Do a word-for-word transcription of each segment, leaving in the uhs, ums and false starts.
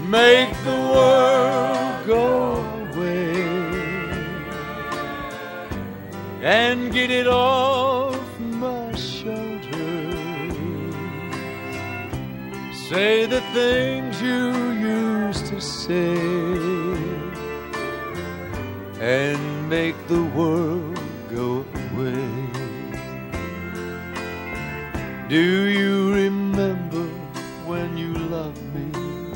make the world go away and get it off my shoulders. Say the things you used to say and make the world go away. Do you remember when you loved me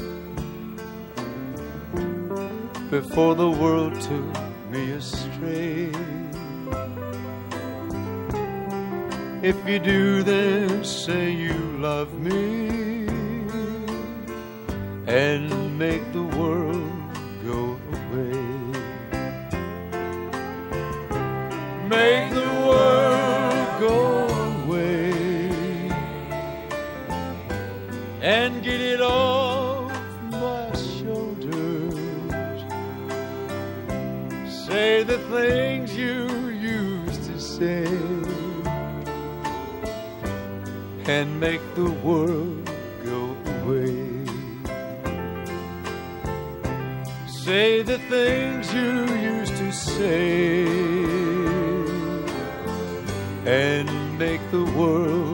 before the world took me astray? If you do, then say you love me and make the world go away. Make the world go away and get it off my shoulders. Say the things you used to say and make the world go away. Say the things you used to say and make the world